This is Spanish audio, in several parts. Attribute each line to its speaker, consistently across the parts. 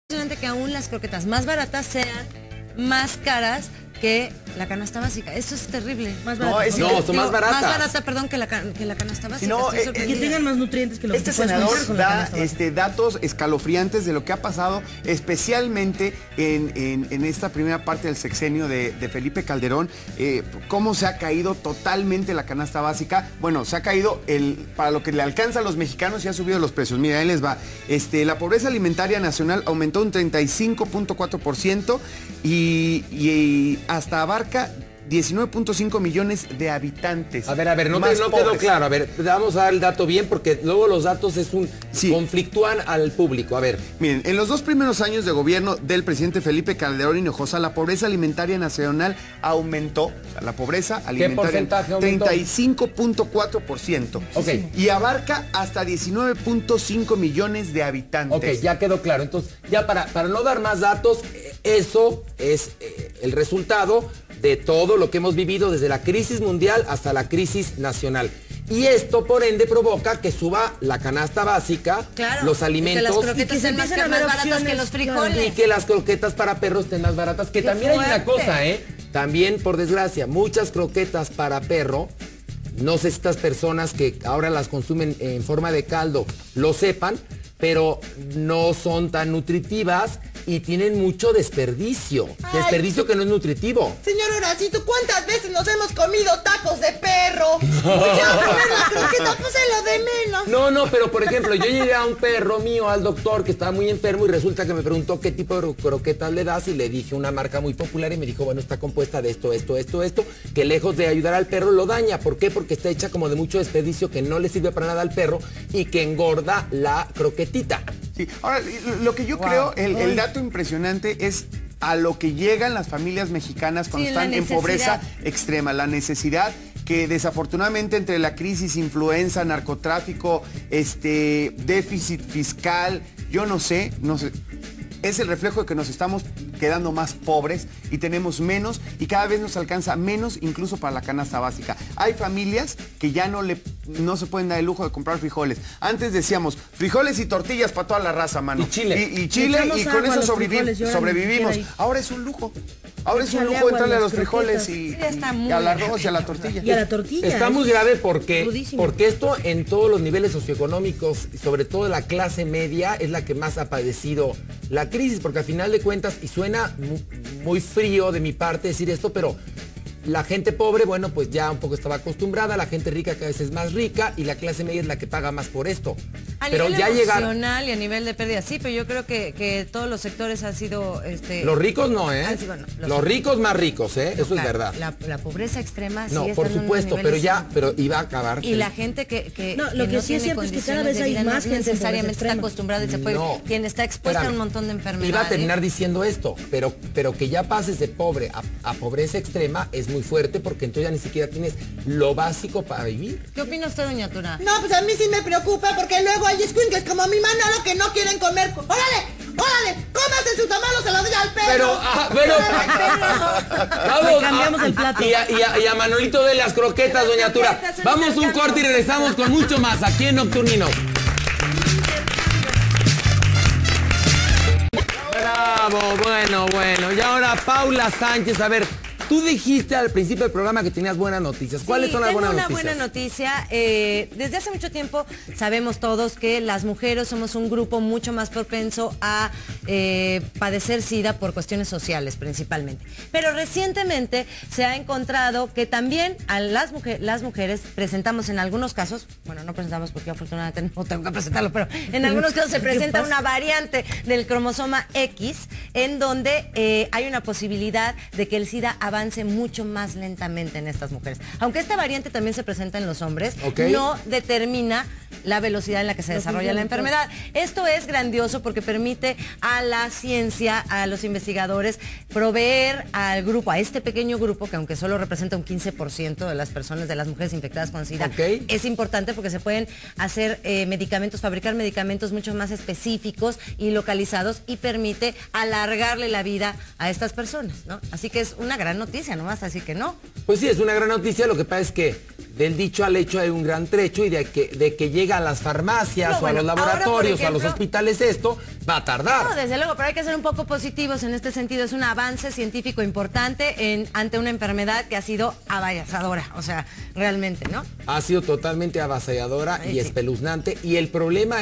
Speaker 1: Impresionante que aún las croquetas más baratas sean más caras que la canasta básica. Eso es terrible.
Speaker 2: Más barata.
Speaker 3: No, son más baratas.
Speaker 1: Más barata, perdón, que la canasta básica.
Speaker 2: No, que tengan más nutrientes que los
Speaker 4: Este
Speaker 2: que puedes
Speaker 4: senador
Speaker 2: comprar con la
Speaker 4: da
Speaker 2: canasta básica.
Speaker 4: datos escalofriantes de lo que ha pasado, especialmente en esta primera parte del sexenio de Felipe Calderón, cómo se ha caído totalmente la canasta básica. Bueno, se ha caído para lo que le alcanza a los mexicanos y ha subido los precios. Mira, ahí les va. La pobreza alimentaria nacional aumentó un 35.4% y hasta abarca 19.5 millones de habitantes.
Speaker 3: A ver, no quedó claro. A ver, vamos a dar el dato bien porque luego los datos conflictúan al público. A ver.
Speaker 4: Miren, en los 2 primeros años de gobierno del presidente Felipe Calderón Hinojosa, la pobreza alimentaria nacional aumentó. O sea, la pobreza alimentaria.
Speaker 3: ¿Qué porcentaje aumentó?
Speaker 4: 35.4%.
Speaker 3: Ok.
Speaker 4: Y abarca hasta 19.5 millones de habitantes.
Speaker 3: Ok, ya quedó claro. Entonces, ya para no dar más datos, eso es el resultado de todo lo que hemos vivido desde la crisis mundial hasta la crisis nacional. Y esto, por ende, provoca que suba la canasta básica,
Speaker 1: claro,
Speaker 3: los alimentos.
Speaker 1: Y que las croquetas sean más baratas que los frijoles.
Speaker 3: Y que las croquetas para perros estén más baratas. Que también hay una cosa, También, por desgracia, muchas croquetas para perro, no sé si estas personas que ahora las consumen en forma de caldo lo sepan, pero no son tan nutritivas y tienen mucho desperdicio.
Speaker 5: Ay,
Speaker 3: desperdicio que no es nutritivo.
Speaker 5: Señor Horacito, ¿cuántas veces nos hemos comido tacos de perro? Pues ya comer la croqueta, pues es lo de menos.
Speaker 3: No, pero por ejemplo, yo llevé a un perro mío al doctor que estaba muy enfermo y resulta que me preguntó qué tipo de croquetas le das y le dije una marca muy popular y me dijo, bueno, está compuesta de esto, que lejos de ayudar al perro lo daña. ¿Por qué? Porque está hecha como de mucho desperdicio que no le sirve para nada al perro y que engorda la croquetita.
Speaker 4: Sí. Ahora, lo que yo creo, el dato impresionante es a lo que llegan las familias mexicanas cuando están en pobreza extrema, la necesidad que desafortunadamente entre la crisis, influenza, narcotráfico, déficit fiscal, yo no sé, es el reflejo de que nos estamos quedando más pobres y tenemos menos y cada vez nos alcanza menos incluso para la canasta básica. Hay familias que ya no se pueden dar el lujo de comprar frijoles. Antes decíamos frijoles y tortillas para toda la raza, mano.
Speaker 3: Y chile.
Speaker 4: Y chile y con eso sobrevivimos. Ahora es un lujo. Ahora es un lujo entrarle a los frijoles y al arroz y a la tortilla.
Speaker 2: Y a la tortilla.
Speaker 3: Está muy grave porque
Speaker 2: crudísimo.
Speaker 3: esto en todos los niveles socioeconómicos, sobre todo la clase media, es la que más ha padecido la crisis, porque al final de cuentas, y suena muy frío de mi parte decir esto, pero la gente pobre, bueno, pues ya un poco estaba acostumbrada, la gente rica cada vez es más rica y la clase media es la que paga más por esto.
Speaker 1: A
Speaker 3: pero
Speaker 1: nivel
Speaker 3: ya
Speaker 1: emocional y a nivel de pérdida, sí, pero yo creo que todos los sectores han sido...
Speaker 3: Los ricos no,
Speaker 1: sí, bueno,
Speaker 3: los ricos más ricos, eso
Speaker 1: claro,
Speaker 3: es verdad.
Speaker 1: La pobreza extrema
Speaker 3: no,
Speaker 1: sigue
Speaker 3: por
Speaker 1: estando
Speaker 3: supuesto,
Speaker 1: en unos
Speaker 3: pero iba a acabar.
Speaker 1: Y la gente que
Speaker 2: lo que sí es cierto es que cada vez hay más gente
Speaker 1: necesariamente está acostumbrada y se puede, quien está expuesta a un montón de enfermedades.
Speaker 3: Iba a terminar diciendo esto, pero que ya pases de pobre a pobreza extrema es muy fuerte porque entonces ya ni siquiera tienes lo básico para vivir.
Speaker 1: ¿Qué opina usted, doña Tura?
Speaker 5: No, pues a mí sí me preocupa porque luego hay escuincles como mi Manolo que no quieren comer. ¡Órale! ¡Cómase su tamal o se lo doy al perro!
Speaker 3: Vamos,
Speaker 2: cambiamos el plato.
Speaker 3: Y a Manolito de las croquetas, doña Tura. Vamos un corte y regresamos con mucho más aquí en Nocturnino. Bravo, bueno. Y ahora Paula Sánchez, a ver, tú dijiste al principio del programa que tenías buenas noticias. ¿Cuáles son las buenas noticias?
Speaker 1: Tengo una buena noticia. Desde hace mucho tiempo sabemos todos que las mujeres somos un grupo mucho más propenso a padecer SIDA por cuestiones sociales principalmente. Pero recientemente se ha encontrado que también a las mujeres presentamos en algunos casos, bueno, no presentamos porque afortunadamente no tengo que presentarlo, pero en algunos casos se presenta una variante del cromosoma X en donde hay una posibilidad de que el SIDA avance mucho más lentamente en estas mujeres. Aunque esta variante también se presenta en los hombres, no determina la velocidad en la que se desarrolla la enfermedad. Esto es grandioso porque permite a la ciencia, a los investigadores, proveer al grupo, a este pequeño grupo, que aunque solo representa un 15% de las personas, de las mujeres infectadas con SIDA, es importante porque se pueden hacer medicamentos, fabricar medicamentos mucho más específicos y localizados y permite alargarle la vida a estas personas, ¿no? Así que es una gran noticia, no vas a decir que no.
Speaker 3: Pues sí, es una gran noticia, lo que pasa es que del dicho al hecho hay un gran trecho y de que llega a las farmacias
Speaker 1: No,
Speaker 3: o
Speaker 1: bueno,
Speaker 3: a los laboratorios
Speaker 1: ahora, por
Speaker 3: o a los
Speaker 1: ejemplo,
Speaker 3: hospitales esto, va a tardar.
Speaker 1: No, desde luego, pero hay que ser un poco positivos en este sentido. Es un avance científico importante ante una enfermedad que ha sido avasalladora, o sea, realmente, ¿no?
Speaker 3: Ha sido totalmente avasalladora y
Speaker 1: Sí.
Speaker 3: espeluznante. Y el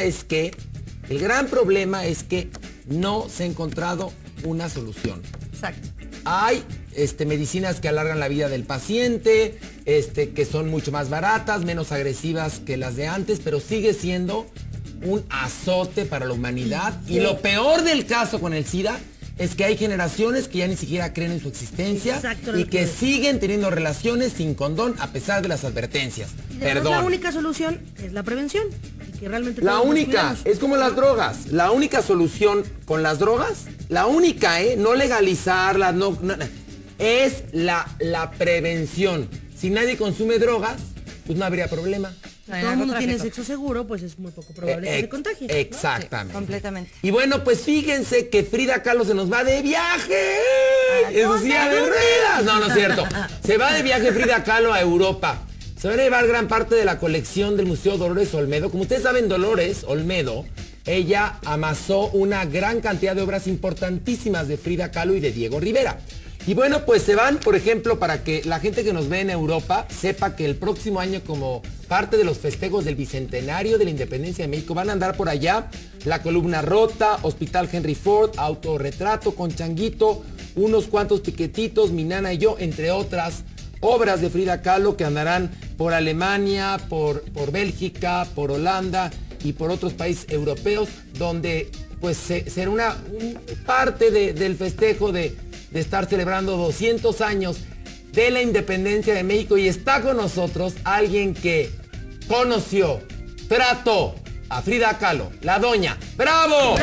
Speaker 3: gran problema es que no se ha encontrado una solución.
Speaker 1: Exacto.
Speaker 3: Hay medicinas que alargan la vida del paciente, que son mucho más baratas, menos agresivas que las de antes, pero sigue siendo un azote para la humanidad. Y lo peor del caso con el SIDA es que hay generaciones que ya ni siquiera creen en su existencia.
Speaker 2: Exacto,
Speaker 3: y que siguen teniendo relaciones sin condón a pesar de las advertencias.
Speaker 2: Y además, la única solución es la prevención. Y que realmente
Speaker 3: La
Speaker 2: todos nos
Speaker 3: única,
Speaker 2: cuidemos.
Speaker 3: es como las drogas. La única solución con las drogas, la única, no legalizarlas, no, es la prevención. Si nadie consume drogas, pues no habría problema.
Speaker 2: Si todo el mundo tiene sexo seguro, pues es muy poco probable que se contagie, ¿no?
Speaker 3: Exactamente.
Speaker 1: Sí, completamente.
Speaker 3: Y bueno, pues fíjense que Frida Kahlo se nos va de viaje. Eso sí, de ruedas. No, no es cierto. Se va de viaje Frida Kahlo a Europa. Se va a llevar gran parte de la colección del Museo Dolores Olmedo. Como ustedes saben, Dolores Olmedo, ella amasó una gran cantidad de obras importantísimas de Frida Kahlo y de Diego Rivera. Y bueno, pues se van, por ejemplo, para que la gente que nos ve en Europa sepa que el próximo año, como parte de los festejos del Bicentenario de la Independencia de México, van a andar por allá La Columna Rota, Hospital Henry Ford, Autorretrato con Changuito, unos cuantos piquetitos, Mi Nana y Yo, entre otras obras de Frida Kahlo que andarán por Alemania, por Bélgica, por Holanda y por otros países europeos, donde pues será una parte del festejo de estar celebrando 200 años de la independencia de México. Y está con nosotros alguien que conoció, trató a Frida Kahlo, la doña. ¡Bravo!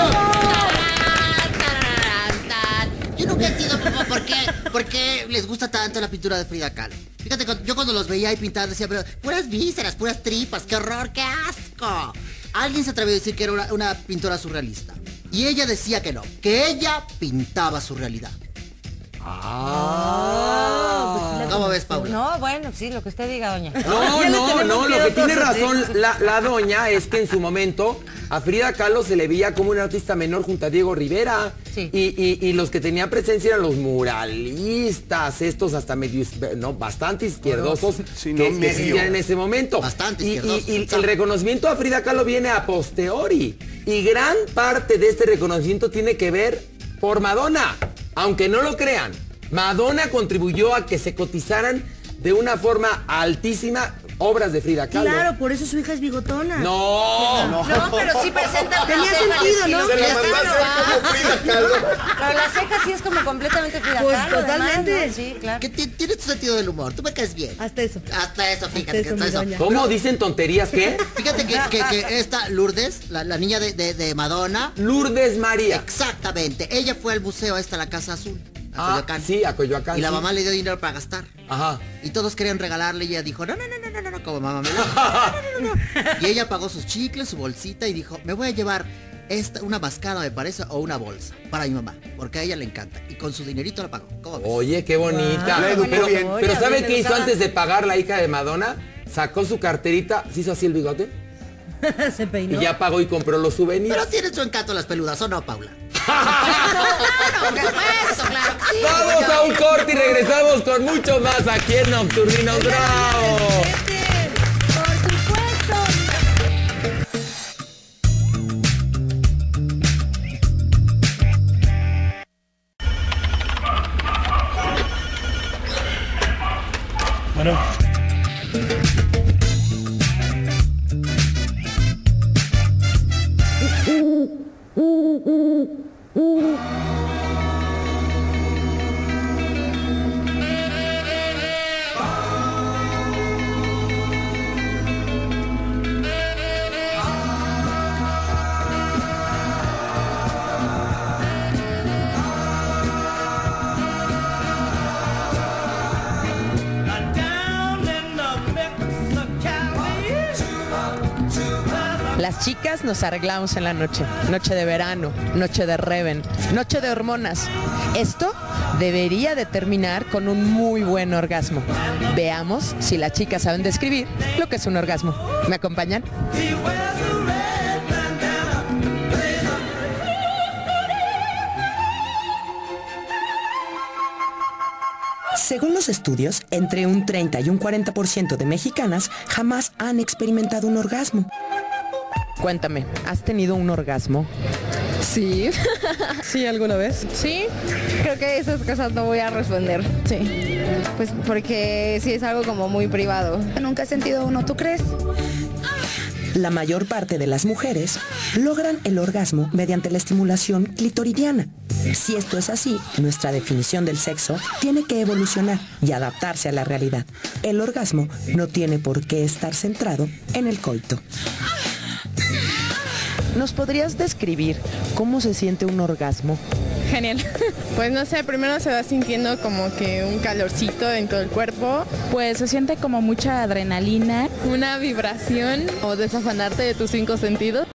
Speaker 6: Yo nunca entiendo por qué les gusta tanto la pintura de Frida Kahlo. Fíjate, yo cuando los veía ahí pintados decía, pero puras vísceras, puras tripas, qué horror, qué asco. Alguien se atrevió a decir que era una pintora surrealista. Y ella decía que no, que ella pintaba su realidad. ¿Cómo ves, Paula?
Speaker 1: No, bueno, sí, lo que usted diga, doña.
Speaker 3: No, lo que tiene razón la doña es que en su momento a Frida Kahlo se le veía como un artista menor junto a Diego Rivera.
Speaker 1: Sí.
Speaker 3: Y los que tenían presencia eran los muralistas, estos hasta medio, bastante izquierdosos
Speaker 4: Sí,
Speaker 3: que
Speaker 4: medio.
Speaker 3: existían en ese momento.
Speaker 6: Bastante
Speaker 3: Y
Speaker 6: izquierdosos.
Speaker 3: el reconocimiento a Frida Kahlo viene a posteriori. Y gran parte de este reconocimiento tiene que ver por Madonna. Aunque no lo crean, Madonna contribuyó a que se cotizaran de una forma altísima obras de Frida Kahlo.
Speaker 2: Claro, por eso su hija es bigotona.
Speaker 1: No, pero sí presenta
Speaker 2: Tenía
Speaker 1: una ceja
Speaker 2: sentido,
Speaker 1: al
Speaker 2: ¿no?
Speaker 1: estilo
Speaker 4: Se la mandó a hacer como Frida Kahlo.
Speaker 1: Pero la ceja sí es como completamente Frida
Speaker 2: Pues,
Speaker 1: Kahlo,
Speaker 2: totalmente.
Speaker 1: además, ¿no? Sí, claro.
Speaker 6: Que tienes tu sentido del humor, tú me caes bien.
Speaker 2: Hasta eso.
Speaker 6: Hasta eso, fíjate,
Speaker 2: Hasta eso,
Speaker 6: hasta
Speaker 2: mi
Speaker 6: eso.
Speaker 2: doña.
Speaker 3: ¿Cómo dicen tonterías qué?
Speaker 6: Fíjate que esta Lourdes, la niña de Madonna,
Speaker 3: Lourdes María.
Speaker 6: exactamente, ella fue al museo a la Casa Azul, a Coyoacán.
Speaker 3: Sí, a Coyoacán.
Speaker 6: Y la
Speaker 3: sí.
Speaker 6: mamá le dio dinero para gastar.
Speaker 3: Ajá.
Speaker 6: Y todos querían regalarle y ella dijo, no, como mamá me lo... No. Y ella pagó sus chicles, su bolsita y dijo, me voy a llevar una mascada, me parece, o una bolsa para mi mamá, porque a ella le encanta. Y con su dinerito la pagó. ¿Cómo ves?
Speaker 3: Oye, qué bonita.
Speaker 4: La educó bien.
Speaker 3: Pero ¿sabe
Speaker 1: bien
Speaker 3: qué hizo
Speaker 1: educada.
Speaker 3: antes de pagar la hija de Madonna? Sacó su carterita, se hizo así el bigote
Speaker 2: Se peinó.
Speaker 3: y ya pagó y compró los souvenirs.
Speaker 6: Pero tienen su encanto las peludas, ¿o no, Paula?
Speaker 3: Vamos a un corte y regresamos con mucho más aquí en Nocturninos Bravo.
Speaker 1: Por supuesto.
Speaker 7: Bueno.
Speaker 8: Las chicas nos arreglamos en la noche. Noche de verano, noche de Reven, noche de hormonas. Esto debería de terminar con un muy buen orgasmo. Veamos si las chicas saben describir lo que es un orgasmo. ¿Me acompañan?
Speaker 9: Según los estudios, entre un 30 y un 40% de mexicanas jamás han experimentado un orgasmo.
Speaker 8: Cuéntame, ¿has tenido un orgasmo?
Speaker 10: Sí.
Speaker 8: ¿Sí alguna vez?
Speaker 10: Sí, creo que esas cosas no voy a responder. Sí. Pues porque sí es algo como muy privado.
Speaker 11: Nunca he sentido uno, ¿tú crees?
Speaker 9: La mayor parte de las mujeres logran el orgasmo mediante la estimulación clitoridiana. Si esto es así, nuestra definición del sexo tiene que evolucionar y adaptarse a la realidad. El orgasmo no tiene por qué estar centrado en el coito.
Speaker 8: ¿Nos podrías describir cómo se siente un orgasmo?
Speaker 10: Genial. Pues no sé, primero se va sintiendo como que un calorcito en todo el cuerpo.
Speaker 11: Pues se siente como mucha adrenalina.
Speaker 10: Una vibración o desafanarte de tus 5 sentidos.